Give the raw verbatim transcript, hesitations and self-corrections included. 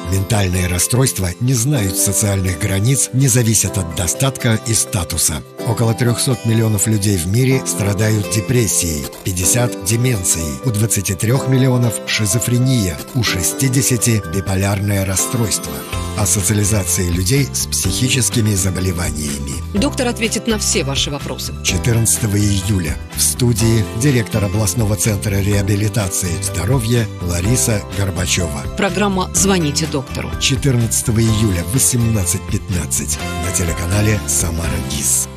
Ментальные расстройства не знают социальных границ, не зависят от достатка и статуса. Около трехсот миллионов людей в мире страдают депрессией, пятьдесят – деменцией, у двадцати трёх миллионов – шизофрения, у шестидесяти – биполярное расстройство. О социализации людей с психическими заболеваниями. Доктор ответит на все ваши вопросы. четырнадцатого июля в студии директор областного центра реабилитации здоровья Лариса Горбачева. Программа «Звоните доктору». четырнадцатого июля в восемнадцать пятнадцать на телеканале «Самара ГИС».